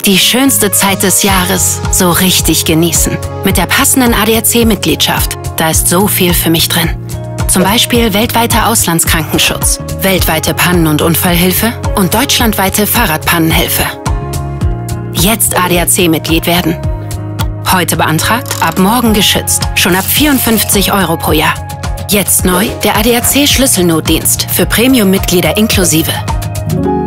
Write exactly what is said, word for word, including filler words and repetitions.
Die schönste Zeit des Jahres so richtig genießen. Mit der passenden A D A C-Mitgliedschaft. Da ist so viel für mich drin. Zum Beispiel weltweiter Auslandskrankenschutz, weltweite Pannen- und Unfallhilfe und deutschlandweite Fahrradpannenhilfe. Jetzt A D A C-Mitglied werden. Heute beantragt, ab morgen geschützt. Schon ab vierundfünfzig Euro pro Jahr. Jetzt neu der A D A C-Schlüsselnotdienst für Premium-Mitglieder inklusive.